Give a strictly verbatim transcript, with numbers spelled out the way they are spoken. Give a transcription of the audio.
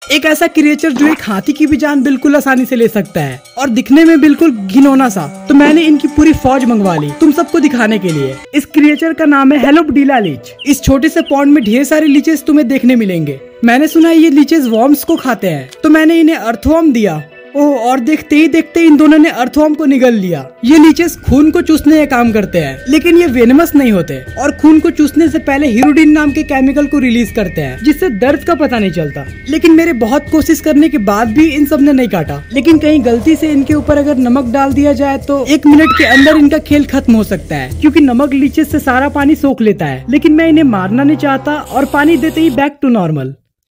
एक ऐसा क्रिएचर जो एक हाथी की भी जान बिल्कुल आसानी से ले सकता है और दिखने में बिल्कुल घिनौना सा। तो मैंने इनकी पूरी फौज मंगवा ली तुम सबको दिखाने के लिए। इस क्रिएचर का नाम है हेलोपडीला लीच। इस छोटे से पॉन्ड में ढेर सारे लीचेस तुम्हें देखने मिलेंगे। मैंने सुना है ये लीचेस वॉर्म्स को खाते हैं, तो मैंने इन्हें अर्थवॉर्म दिया। ओह, और देखते ही देखते इन दोनों ने अर्थवॉर्म को निगल लिया। ये लीचेस खून को चूसने का काम करते हैं, लेकिन ये वेनमस नहीं होते और खून को चूसने से पहले हीरोडिन नाम के केमिकल को रिलीज करते हैं, जिससे दर्द का पता नहीं चलता। लेकिन मेरे बहुत कोशिश करने के बाद भी इन सब ने नहीं काटा। लेकिन कहीं गलती से इनके ऊपर अगर नमक डाल दिया जाए तो एक मिनट के अंदर इनका खेल खत्म हो सकता है, क्योंकि नमक लीचेस से सारा पानी सोख लेता है। लेकिन मैं इन्हें मारना नहीं चाहता और पानी देते ही बैक टू नॉर्मल।